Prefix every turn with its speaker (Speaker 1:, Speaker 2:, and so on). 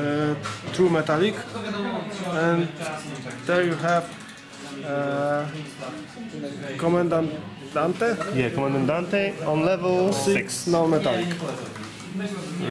Speaker 1: true metallic, and there you have Commandant Dante.
Speaker 2: Yeah, Commandant Dante on level 6.
Speaker 1: Non metallic.